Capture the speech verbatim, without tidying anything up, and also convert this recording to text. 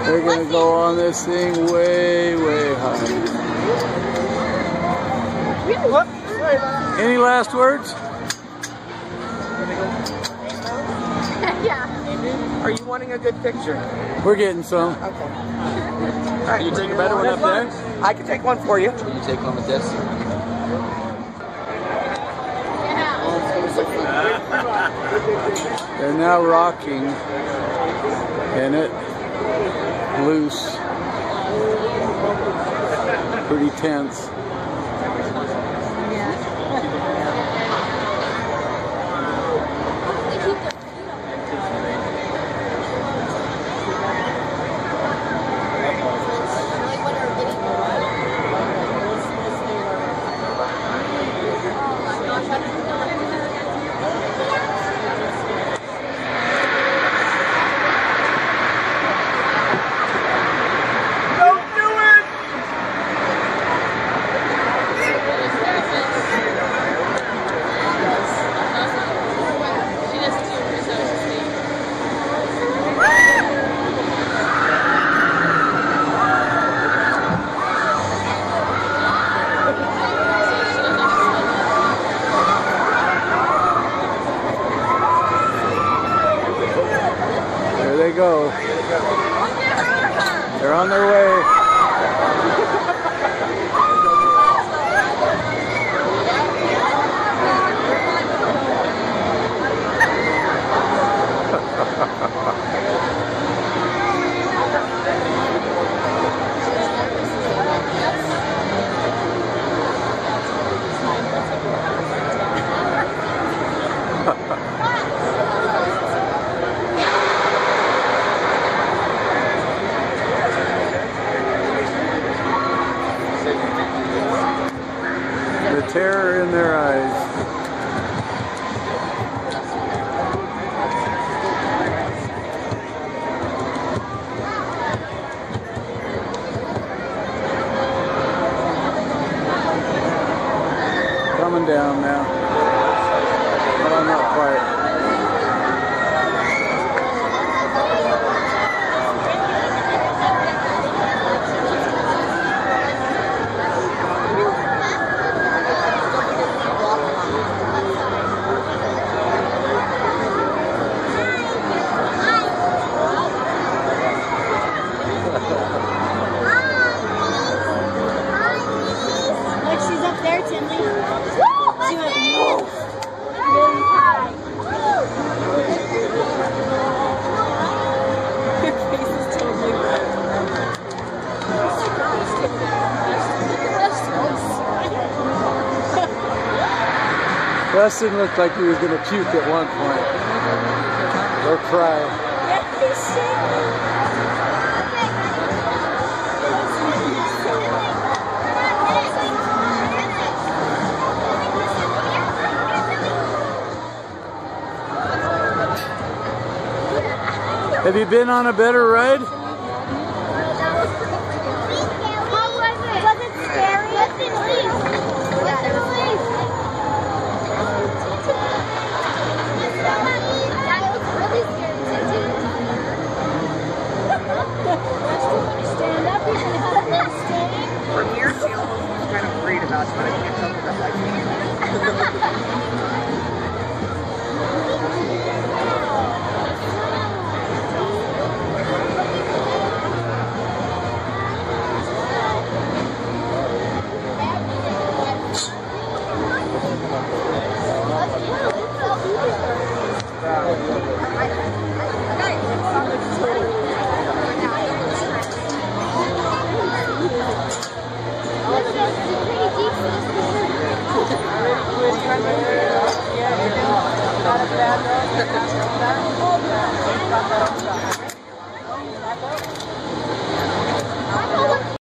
They're gonna go on this thing way, way high. Any last words? Yeah. Are you wanting a good picture? We're getting some. Okay. All right. Can you take a better one up there? I can take one for you. Will you take one with this? They're now rocking in it, loose, pretty tense. There they go. They're on their way. The terror in their eyes. Coming down now. Well, not quite. Look, she's up there, Tinley. She went whoa. Really high. Her face is totally red. Weston looked like he was going to puke at one point. Or cry. Yeah, he's shaking. Have you been on a better ride?